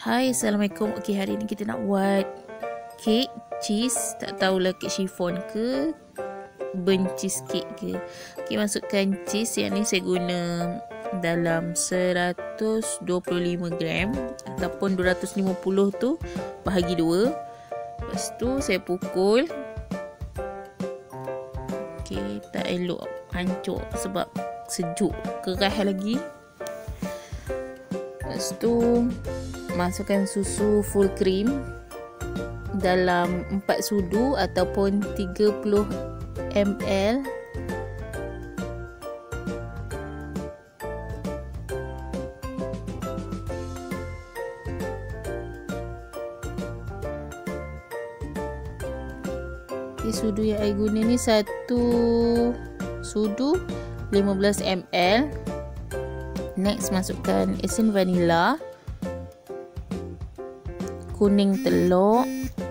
Hai, Assalamualaikum. Okey, hari ni kita nak buat kek cheese. Tak tahulah kek chiffon ke burnt cheesecake ke. Okey, masukkan cheese. Yang ni saya guna dalam 125 gram ataupun 250 tu bahagi 2. Lepas tu saya pukul. Okey, tak elok hancur sebab sejuk, kerah lagi. Lepas tu masukkan susu full cream dalam 4 sudu ataupun 30 ml. Okay, sudu yang saya guna ni 1 sudu 15 ml. Next, masukkan esen vanila, kuning telur,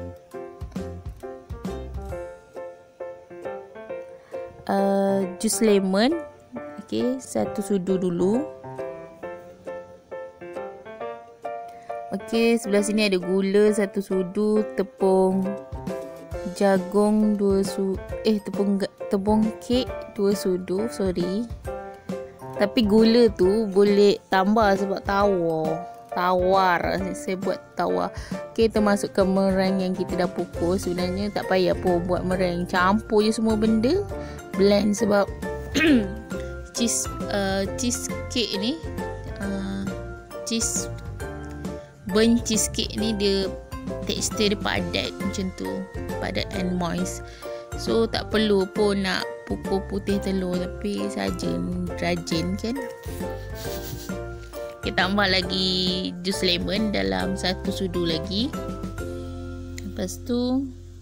jus lemon. Okey, 1 sudu dulu. Okey, sebelah sini ada gula 1 sudu, tepung jagung 2 sudu, tepung kek 2 sudu, sorry. Tapi gula tu boleh tambah sebab tawar. Saya buat tawar. Okay, kita masukkan meringue yang kita dah pukul. Sebenarnya tak payah pun buat meringue, campur je semua benda, blend. Sebab cheesecake ni, burnt cheesecake ni dia tekstur dia padat macam tu, padat and moist. So tak perlu pun nak pukul putih telur, tapi saja rajin kan. Kita tambah lagi jus lemon dalam 1 sudu lagi. Lepas tu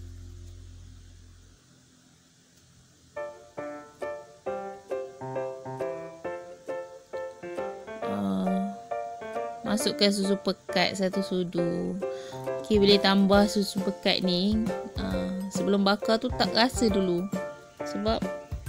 masukkan susu pekat 1 sudu. Okay, boleh tambah susu pekat ni sebelum bakar tu tak rasa dulu sebab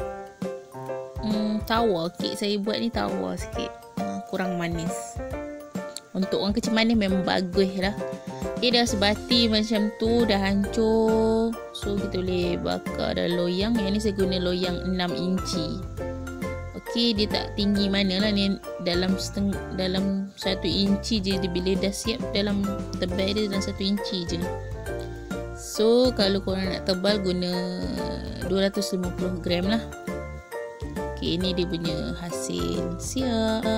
tawar. Kek saya buat ni tawar sikit, kurang manis. Untuk orang kecil manis memang bagus lah. Okay, dah sebati macam tu, dah hancur. So kita boleh bakar dalam loyang. Yang ni saya guna loyang 6 inci. Okay, dia tak tinggi mana lah ni, dalam 1 inci je. Bila dah siap, dalam tebal dia dalam 1 inci je. So kalau korang nak tebal, guna 250 gram lah. Okay, ini dia punya hasil siap.